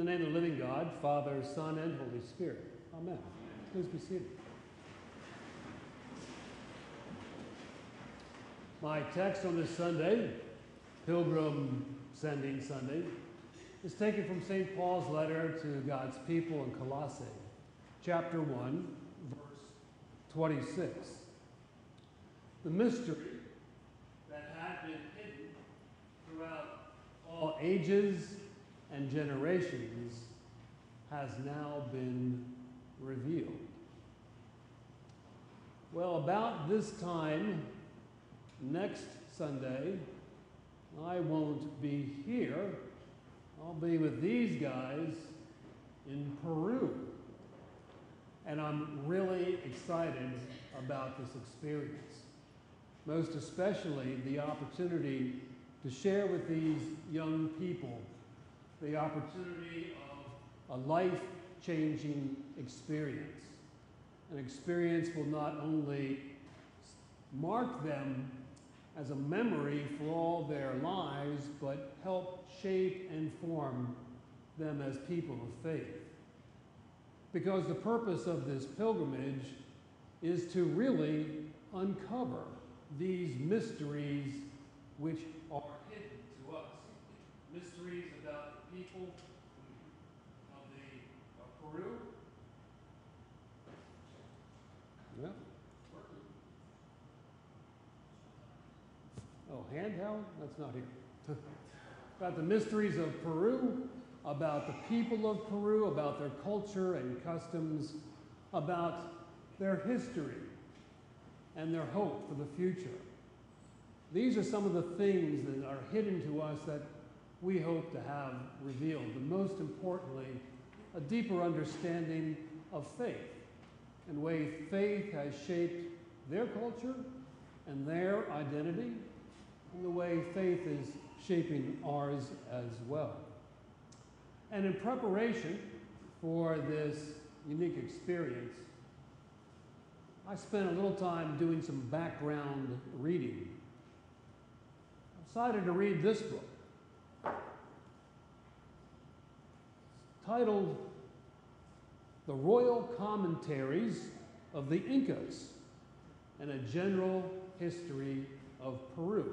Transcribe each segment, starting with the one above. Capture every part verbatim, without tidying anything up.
name of the living God, Father, Son, and Holy Spirit. Amen. Please be seated. My text on this Sunday, Pilgrim Sending Sunday, is taken from Saint Paul's letter to God's people in Colossae, chapter one, verse twenty-six. The mystery that had been hidden throughout all ages and generations has now been revealed. Well, about this time next Sunday, I won't be here. I'll be with these guys in Peru. And I'm really excited about this experience, most especially the opportunity to share with these young people the opportunity of a life-changing experience. An experience will not only mark them as a memory for all their lives, but help shape and form them as people of faith. Because the purpose of this pilgrimage is to really uncover these mysteries which are hidden to us. Mysteries about the people of, the, of Peru. Yeah. Oh, handheld? That's not here. About the mysteries of Peru, about the people of Peru, about their culture and customs, about their history and their hope for the future. These are some of the things that are hidden to us that we hope to have revealed, but most importantly, a deeper understanding of faith and the way faith has shaped their culture and their identity, and the way faith is shaping ours as well. And in preparation for this unique experience, I spent a little time doing some background reading. I decided to read this book, titled The Royal Commentaries of the Incas and a General History of Peru.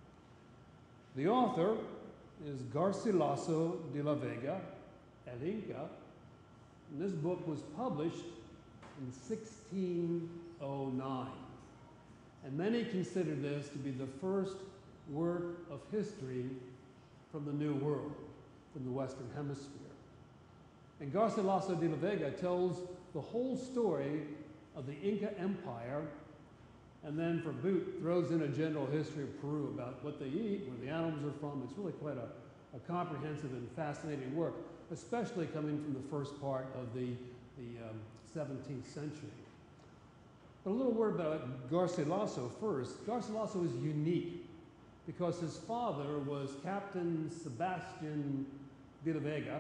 The author is Garcilaso de la Vega, El Inca, and this book was published in sixteen oh nine. And many consider this to be the first work of history from the New World, from the Western Hemisphere. And Garcilaso de la Vega tells the whole story of the Inca Empire, and then for boot throws in a general history of Peru about what they eat, where the animals are from. It's really quite a, a comprehensive and fascinating work, especially coming from the first part of the, the um, seventeenth century. But a little word about Garcilaso first. Garcilaso is unique because his father was Captain Sebastian de la Vega,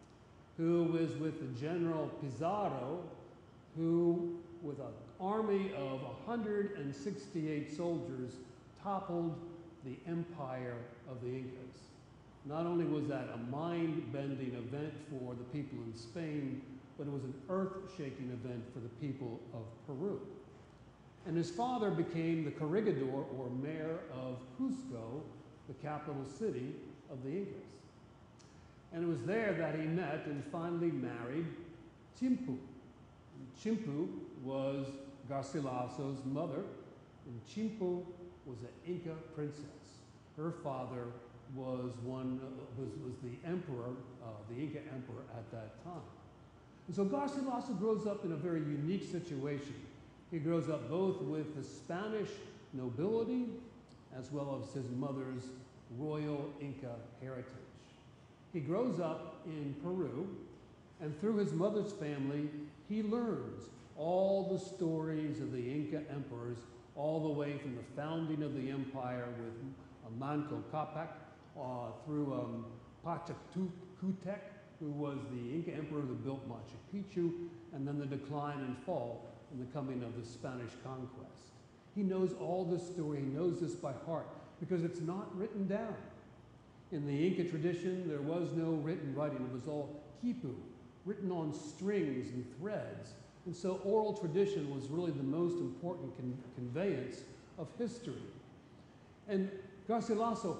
who was with the General Pizarro, who, with an army of one hundred sixty-eight soldiers, toppled the empire of the Incas. Not only was that a mind-bending event for the people in Spain, but it was an earth-shaking event for the people of Peru. And his father became the corregidor, or mayor, of Cusco, the capital city of the Incas. And it was there that he met and finally married Chimpu. And Chimpu was Garcilaso's mother, and Chimpu was an Inca princess. Her father was one was, was the emperor, uh, the Inca emperor at that time. And so Garcilaso grows up in a very unique situation. He grows up both with the Spanish nobility as well as his mother's royal Inca heritage. He grows up in Peru, and through his mother's family, he learns all the stories of the Inca emperors, all the way from the founding of the empire with uh, Manco Capac, uh, through um, Pachacutec, who was the Inca emperor that built Machu Picchu, and then the decline and fall and the coming of the Spanish conquest. He knows all this story, he knows this by heart, because it's not written down. In the Inca tradition, there was no written writing. It was all quipu, written on strings and threads. And so oral tradition was really the most important con conveyance of history. And Garcilaso,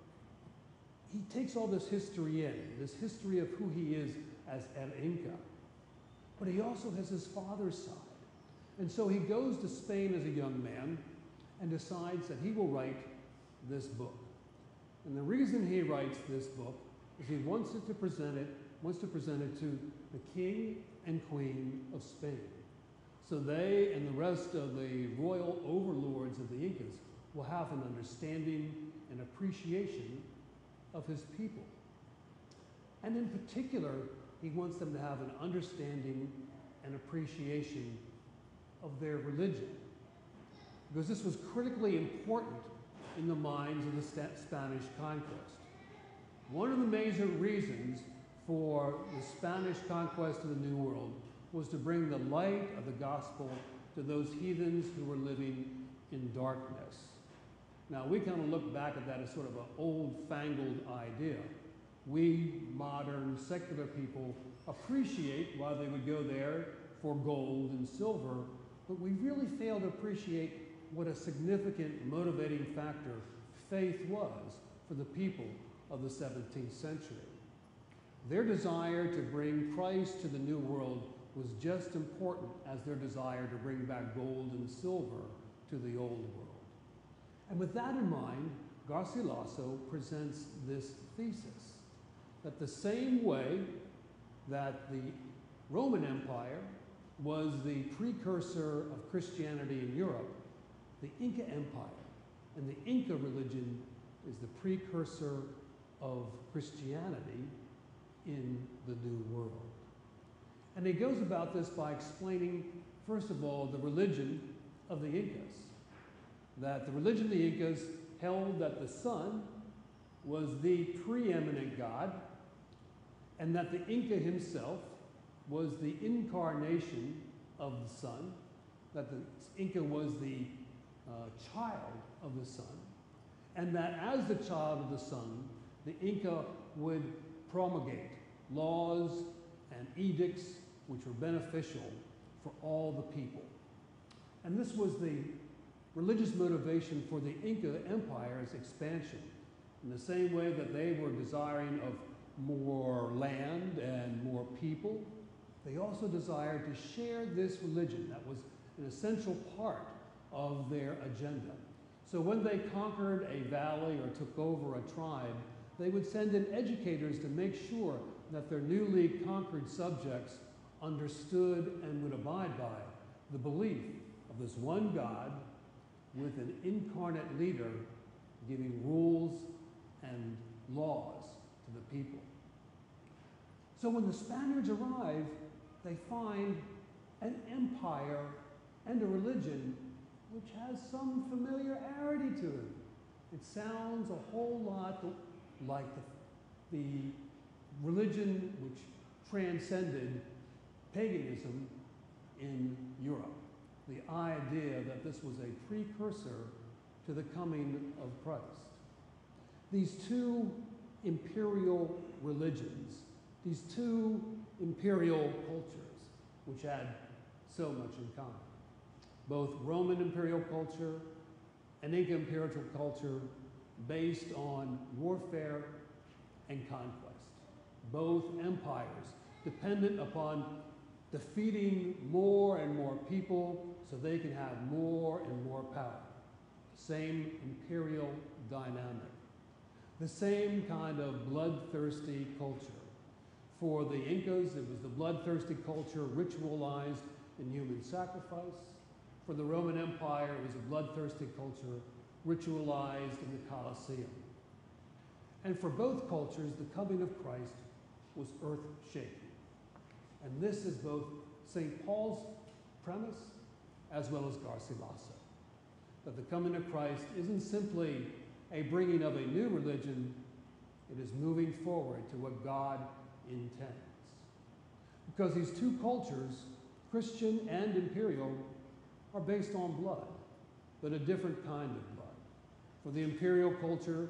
he takes all this history in, this history of who he is as an Inca. But he also has his father's side. And so he goes to Spain as a young man and decides that he will write this book. And the reason he writes this book is he wants it to present it, wants to present it to the king and queen of Spain. So they and the rest of the royal overlords of the Incas will have an understanding and appreciation of his people. And in particular, he wants them to have an understanding and appreciation of their religion, because this was critically important in the minds of the Spanish conquest. One of the major reasons for the Spanish conquest of the New World was to bring the light of the gospel to those heathens who were living in darkness. Now, we kind of look back at that as sort of an old-fangled idea. We modern secular people appreciate why they would go there for gold and silver, but we really fail to appreciate what a significant motivating factor faith was for the people of the seventeenth century. Their desire to bring Christ to the New World was just important as their desire to bring back gold and silver to the Old World. And with that in mind, Garcilaso presents this thesis, that the same way that the Roman Empire was the precursor of Christianity in Europe, the Inca Empire and the Inca religion is the precursor of Christianity in the New World. And he goes about this by explaining, first of all, the religion of the Incas. That the religion of the Incas held that the sun was the preeminent god, and that the Inca himself was the incarnation of the sun, that the Inca was the uh, child of the sun, and that as the child of the sun, the Inca would promulgate laws and edicts which were beneficial for all the people. And this was the religious motivation for the Inca Empire's expansion. In the same way that they were desiring of more land and more people, they also desired to share this religion. That was an essential part of their agenda. So when they conquered a valley or took over a tribe, they would send in educators to make sure that their newly conquered subjects understood and would abide by the belief of this one God with an incarnate leader giving rules and laws to the people. So when the Spaniards arrive, they find an empire and a religion which has some familiarity to it. It sounds a whole lot like the, the religion which transcended paganism in Europe. The idea that this was a precursor to the coming of Christ. These two imperial religions, these two imperial cultures, which had so much in common. Both Roman imperial culture and Inca imperial culture based on warfare and conquest. Both empires dependent upon defeating more and more people so they can have more and more power. Same imperial dynamic. The same kind of bloodthirsty culture. For the Incas, it was the bloodthirsty culture ritualized in human sacrifice. For the Roman Empire, it was a bloodthirsty culture ritualized in the Colosseum. And for both cultures, the coming of Christ was earth-shaking. And this is both Saint Paul's premise as well as Garcilaso. That the coming of Christ isn't simply a bringing of a new religion, it is moving forward to what God intends. Because these two cultures, Christian and imperial, are based on blood, but a different kind of blood. For the imperial culture,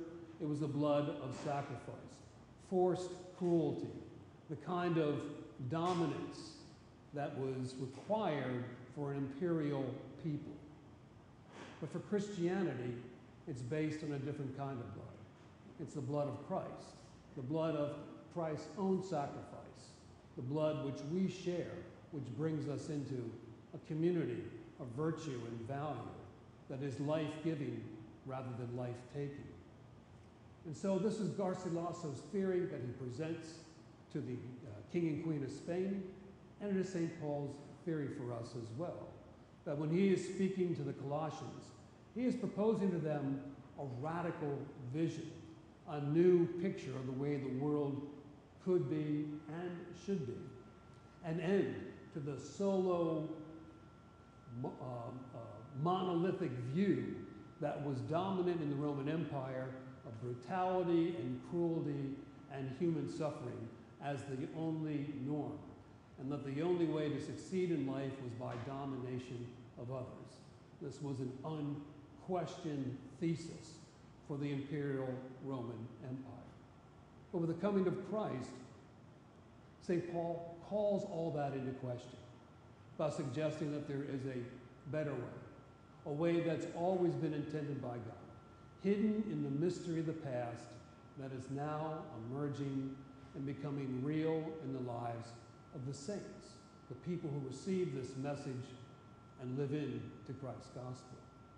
It was the blood of sacrifice, forced cruelty, the kind of dominance that was required for an imperial people. But for Christianity, it's based on a different kind of blood. It's the blood of Christ, the blood of Christ's own sacrifice, the blood which we share, which brings us into a community of virtue and value that is life-giving rather than life-taking. And so this is Garcilaso's theory that he presents to the uh, King and Queen of Spain, and it is Saint Paul's theory for us as well, that when he is speaking to the Colossians, he is proposing to them a radical vision, a new picture of the way the world could be and should be, an end to the solo uh, uh, monolithic view that was dominant in the Roman Empire of brutality and cruelty and human suffering as the only norm, and that the only way to succeed in life was by domination of others. This was an unquestioned thesis for the imperial Roman Empire. But with the coming of Christ, Saint Paul calls all that into question by suggesting that there is a better way, a way that's always been intended by God, hidden in the mystery of the past that is now emerging and becoming real in the lives of the saints, the people who receive this message and live in to Christ's gospel.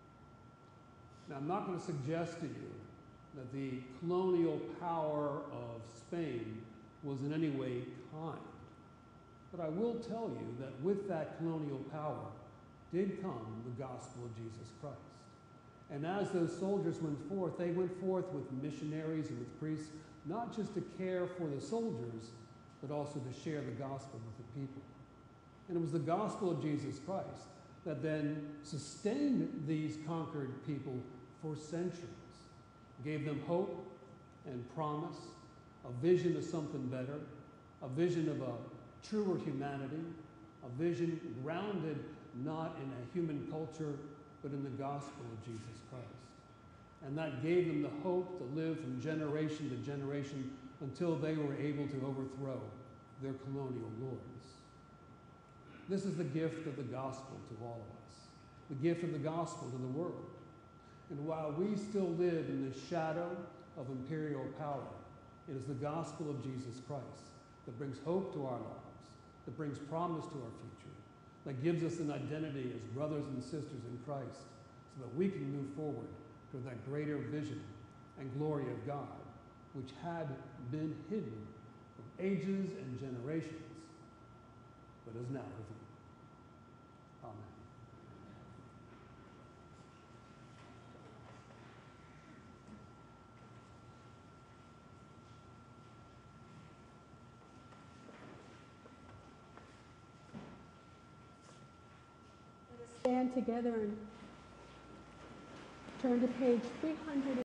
Now, I'm not going to suggest to you that the colonial power of Spain was in any way kind, but I will tell you that with that colonial power did come the gospel of Jesus Christ. And as those soldiers went forth, they went forth with missionaries and with priests, not just to care for the soldiers, but also to share the gospel with the people. And it was the gospel of Jesus Christ that then sustained these conquered people for centuries, gave them hope and promise, a vision of something better, a vision of a truer humanity, a vision grounded not in a human culture, but in the gospel of Jesus Christ. And that gave them the hope to live from generation to generation until they were able to overthrow their colonial lords. This is the gift of the gospel to all of us, the gift of the gospel to the world. And while we still live in the shadow of imperial power, it is the gospel of Jesus Christ that brings hope to our lives, that brings promise to our future, that gives us an identity as brothers and sisters in Christ, so that we can move forward to that greater vision and glory of God, which had been hidden from ages and generations, but is now revealed. Amen. Stand together and turn to page three hundred.